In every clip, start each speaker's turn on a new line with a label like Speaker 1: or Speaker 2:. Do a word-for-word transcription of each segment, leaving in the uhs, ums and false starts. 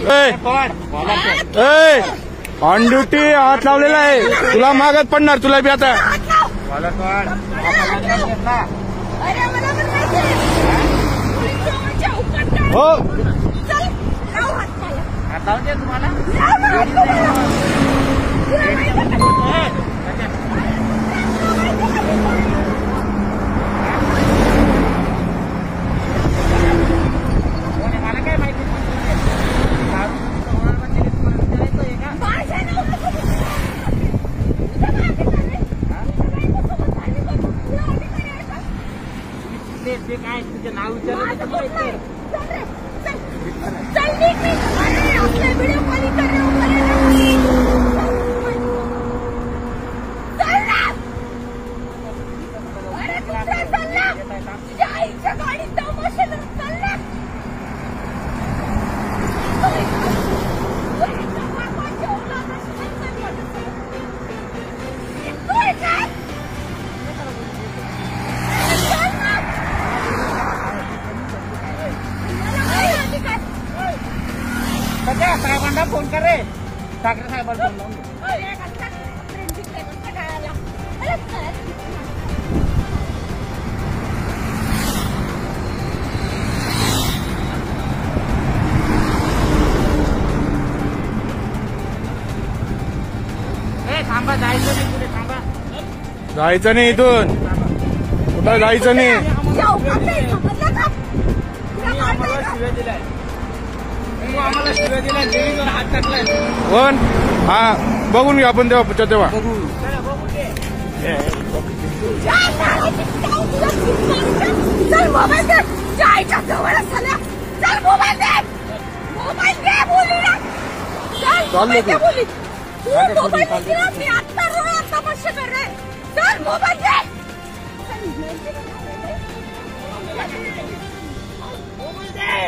Speaker 1: On duty हात लावलेला आहे, तुला मागत पडणार, तुला बी आता हो
Speaker 2: काय तुझे नाव विचारलं व्हिडिओ कॉलिंग साहेबांना फोन कर रे, ठाकरे साहेबांना फोन लावून थांबा, जायचं नाही पुढे, थांबा,
Speaker 1: जायचं नाही इथून, कुठं जायचं नाही.
Speaker 2: आम्हाला शिव्या दिल्या, देवीवर हात टाकलाय.
Speaker 1: कोण? हा बघून घ्या आपण तेव्हा तेव्हा
Speaker 2: चल मोबाईल दे, जायच्या जवळ झाल्या, चल मोबाईल दे, मोबाईल दे बोली ना, चल मोबाईल दे बोली, तू मोबाईल दे ना, मी आता रोया तमाशा कर रहे, चल मोबाईल दे, मोबाईल दे.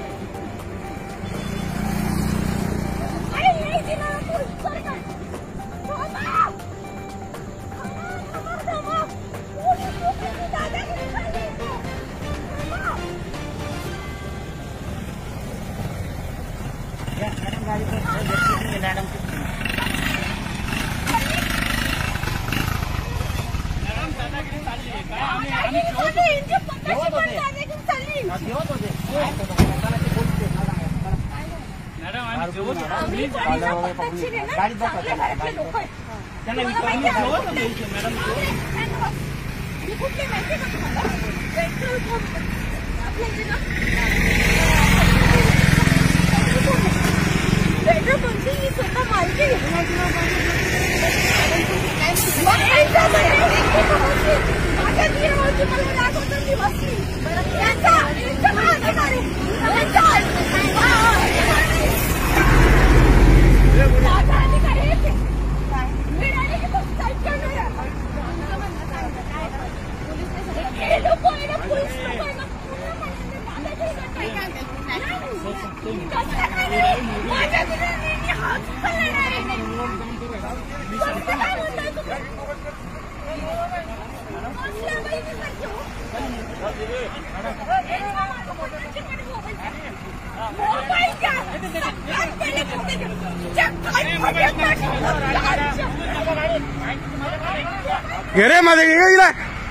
Speaker 1: घेरे मध्ये गेला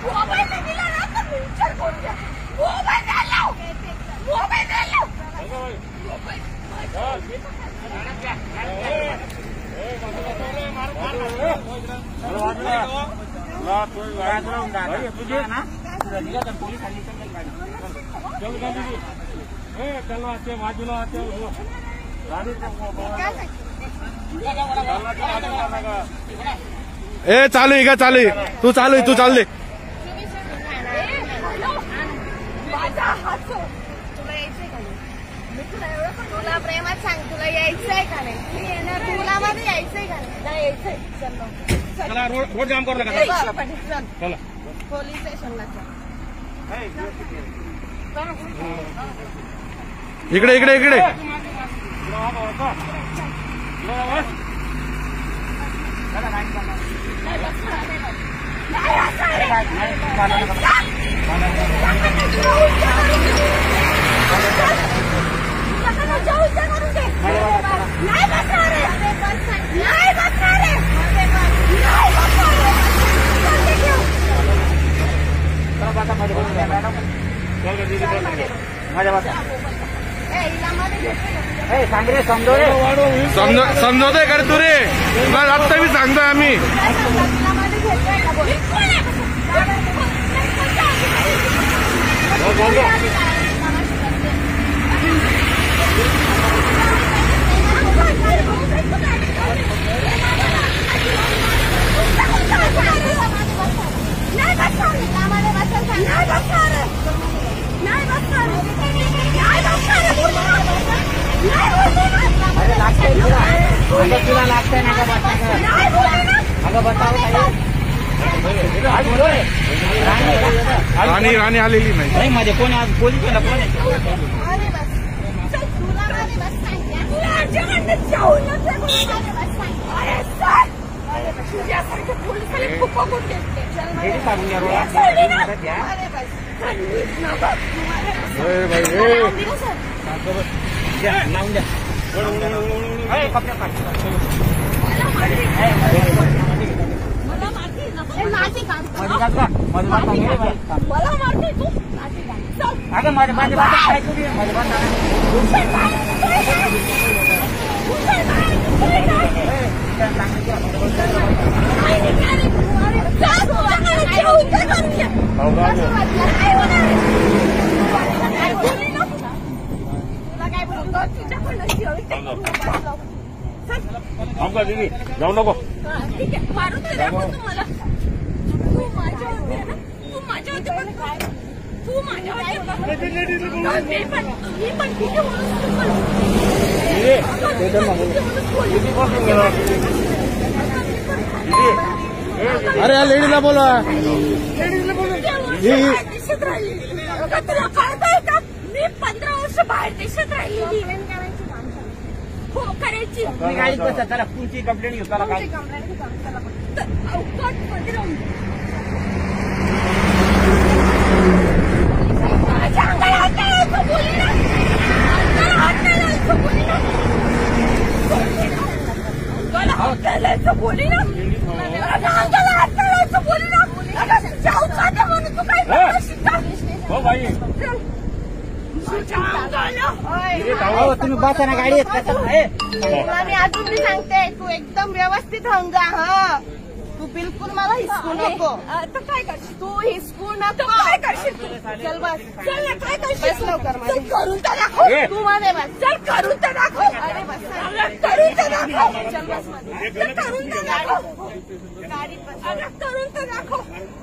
Speaker 1: ए चालू आहे का? चालू आहे, तू चालू आहे, तू चाल दे.
Speaker 2: तुला प्रेमात सांग, तुला यायचंय का नाही? तुला मध्ये यायचंय का नाही? यायचंय, चल रोड रोड जाम करू नका, चल पोलीस स्टेशनला
Speaker 1: इकडे इकडे इकडे
Speaker 2: नाही बसणार आहे. नाही बसणार आहे. नाही बसणार
Speaker 3: सांगरे समजो रे
Speaker 1: समज समजवतोय का रे तू रे? तुला आत्ता मी सांगतोय आम्ही.
Speaker 3: तुला लागतंय ना अगं बताव
Speaker 1: राणी राणी आलेली नाही.
Speaker 3: नाही मध्ये कोण आज पोलीस कोण लावून द्या कपडे
Speaker 2: मला मारते तू.
Speaker 3: अगं माझ्या माझ्या काय करू
Speaker 1: जाऊ नको.
Speaker 2: ठीक आहे मारून दे तुम्हाला. तू माझ्यावरती आहे ना. तू माझ्यावरती पण तू माझ्यावरती मी पण मी पण ठीक
Speaker 1: अरे या लेडीला बोला.
Speaker 2: देशात राहिली. तुला कळतंय का? मी पंधरा वर्ष बाहेर देशात राहिली. हो करायची.
Speaker 3: गाडीत बसा त्याला पुढची कंप्लेंट घेऊ त्याला काय
Speaker 2: अवकाश मध्ये राहून माझ्या अंगाला हात नाही लावायचं बोली ना. अंगाला हात नाही लावायचं बोली ना. अंगाला हात नाही लावायचं बोली ना. अंगाला हात नाही लावायचं बोली ना. जाऊ का म्हणून तू काय करशील का?
Speaker 1: हो भाई
Speaker 3: तुम्ही बसा ना गाडी
Speaker 2: तुला मी अजून मी सांगते तू एकदम व्यवस्थित राहून जा. हा तू बिलकुल मला हिसकू नको. तर काय करशील तू? हिसकू नको. काय करशील तू? चल बस. चल ना काय करशील लवकर करून तर दाखव. तू मध्ये बस. चल करून तर दाखव. अरे बस करून तर दाखव. चल बस मध्ये करून तर दाखव. गाडीत बस. अरे करून तर दाखव.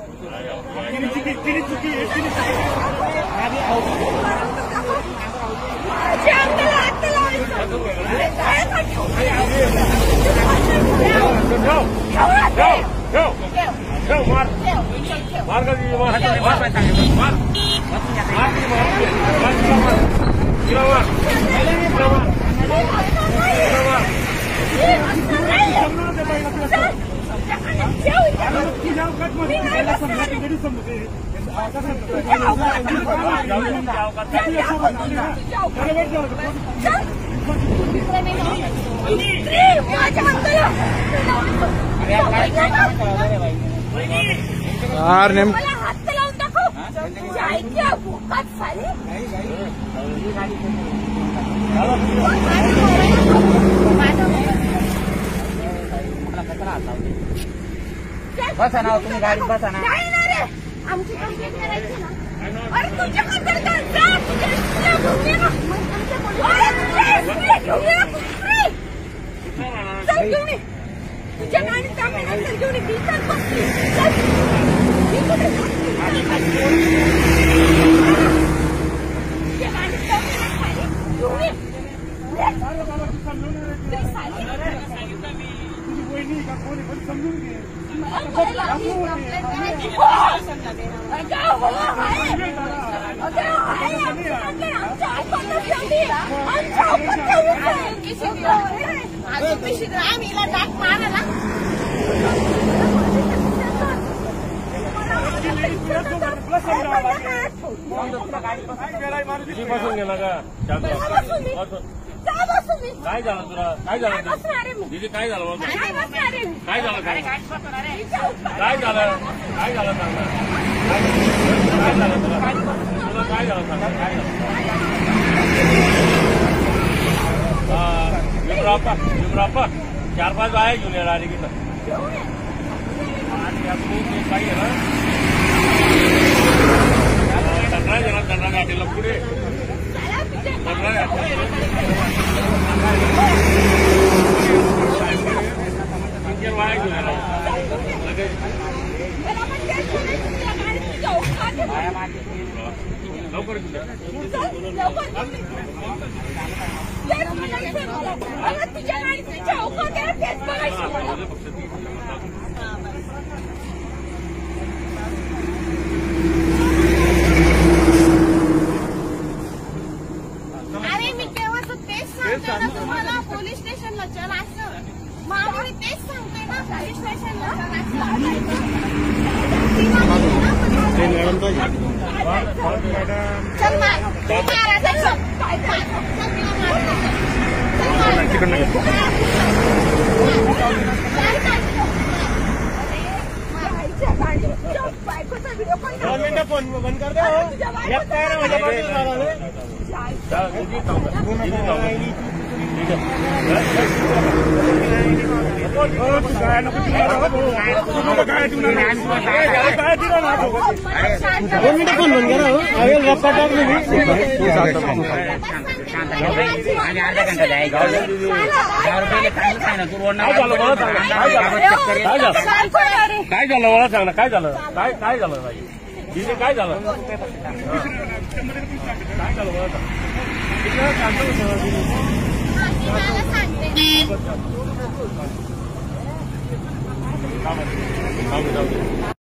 Speaker 2: माझ्या अंगाला हात लावायचं.
Speaker 1: यार नेम
Speaker 2: मला हात लावून दाखव. जायच्या भूकात साली.
Speaker 3: बसा ना तुम्ही गाडीत बसा ना.
Speaker 2: नाही ना रे आमची कंप्लेंट करायची ना. अरे तुझ्या कंप्लेंट कर. जा तुझ्या घेऊन ये ना. अरे तुझ्या घेऊन ये ना. चल घेऊन ये. तुझ्या गाडीत आम्ही नंतर घेऊन ये. ती चल बसली. चल मी कुठे तुझ्या गाडीत आम्ही खाली घेऊन ये. आम्हीला डाक मारायला
Speaker 1: बसून गेला का?
Speaker 2: बसू मी.
Speaker 4: काय झालं तुला काय झालं
Speaker 2: नाही बसणार आहे मी.
Speaker 4: दीदी काय झालं बोल
Speaker 2: नाही बसणार आहे मी.
Speaker 4: काय झालं काय
Speaker 2: हिच्या उपकार-
Speaker 4: काय झालं काय झालं सांग ना. काय झालं तुला तुला काय झालं सांग ना. काय झालं विब्रापा विब्रापा चार पाच बाया घेऊन येणार आणि किती
Speaker 2: घेऊन ये.
Speaker 4: काही आहे ना दंडरा जरा दंडरा गाठीला पुढे
Speaker 2: चला तुझ्या
Speaker 4: दंडरा गाठी वाया घेऊन येणार लगेच
Speaker 2: मला पण तेच बोलायचं तुला. आणि तुझ्या उपकार आहे.
Speaker 4: लवकर तुझ्या
Speaker 2: चल, लवकर तुम्ही. तेच म्हणायचंय मला. मला तुझ्या गाडीत तुझ्या उपकार आहे, तेच बघायचं मला. अरे मी केव्हाच तेच सांगते ना तुम्हाला, पोलीस स्टेशनला चल असं. मामी तेच सांगते ना, पोलीस स्टेशनला चल असं. चल मार, तू मारायचं चल. काय काय? चल तिला मारायचं. चल मार.
Speaker 1: तिकडनं घे.
Speaker 2: चल मार. अरे, मारायच्या गाडीत तुझ्या बायकोचा व्हिडिओ पण
Speaker 3: दोन मिनिटं फोन बंद कर दे हो.
Speaker 2: तुझ्या
Speaker 3: एक
Speaker 2: बायकोचा
Speaker 3: काय ना माझ्या बाजूला झाला रे.
Speaker 4: दीदी
Speaker 3: दोन मिनिटं फोन बंद करा हो. आवेल रप्पा टाकली मी. आणि अर्धा घंटा जायगा दहा रुपये चांगलं काय ना तू रोड
Speaker 4: काय झालं मला सांग ना. काय झालं काय झालं काय झालं मला सांग ना. काय झालं काय काय झालं बाई दीदी काय झालं काय झालं मला सांग.
Speaker 2: मला सांगते
Speaker 4: जाऊ दे.